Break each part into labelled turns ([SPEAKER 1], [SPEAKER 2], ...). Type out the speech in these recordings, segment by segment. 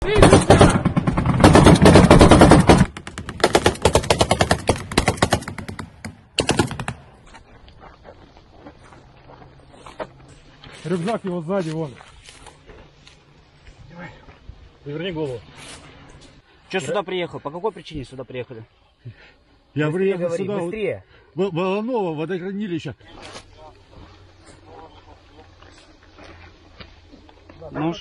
[SPEAKER 1] Рюкзак его сзади, вон. Поверни голову.
[SPEAKER 2] Че сюда приехал? По какой причине сюда приехали?
[SPEAKER 1] Я приехал
[SPEAKER 2] говори,
[SPEAKER 1] сюда.
[SPEAKER 2] быстрее.
[SPEAKER 1] Волнового водохранилища.
[SPEAKER 2] Нож.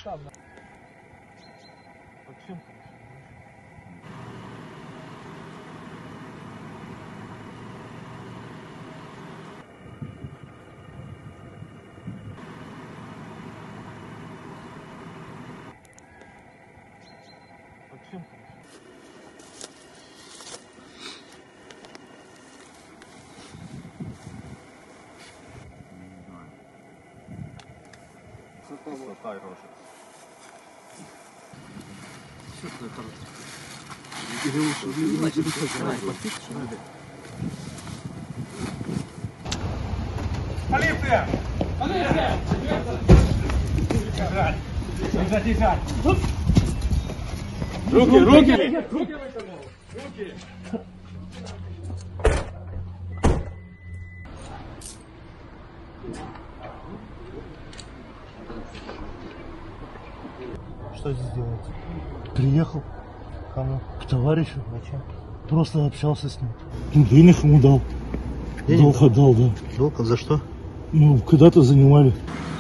[SPEAKER 1] Полиция! Полиция! Держать! Держать! Руки! Руки! Руки! Руки!
[SPEAKER 3] Что здесь делаете? Приехал к товарищу. Зачем? Просто общался с ним. Ну, денег ему дал. Долг отдал, да.
[SPEAKER 4] Долг за что?
[SPEAKER 3] Ну, когда-то занимали.